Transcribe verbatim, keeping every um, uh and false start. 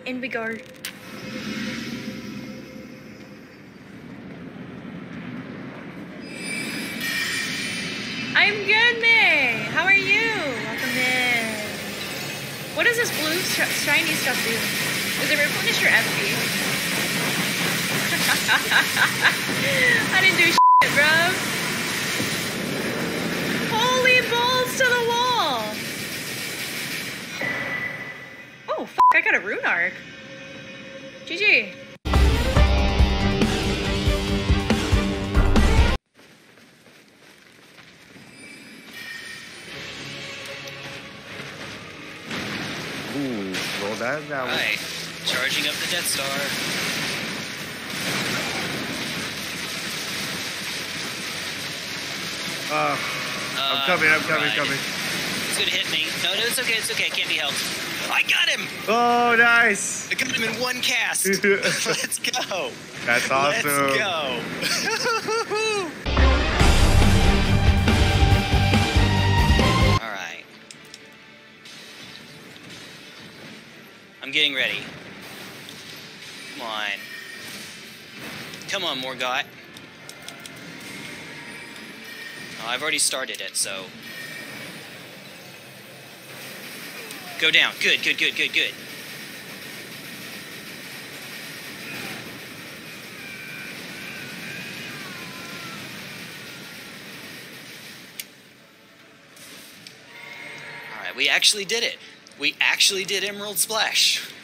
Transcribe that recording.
in we go. I'm good, May. How are you? Welcome in. What does this blue shiny stuff do? Does it replenish your F P? I didn't do shit, bro. Holy balls to the wall! Oh, fuck, I got a rune arc. G G. Ooh, roll that down. Alright, charging up the Death Star. Uh, I'm coming, I'm coming, right. coming. He's gonna hit me. No, no, it's okay, it's okay, it can't be helped. I got him! Oh, nice! I got him in one cast. Let's go. That's awesome. Let's go. Alright. I'm getting ready. Come on. Come on, Morgott. Oh, I've already started it, so... Go down. Good, good, good, good, good. Alright, we actually did it. We actually did Emerald Splash.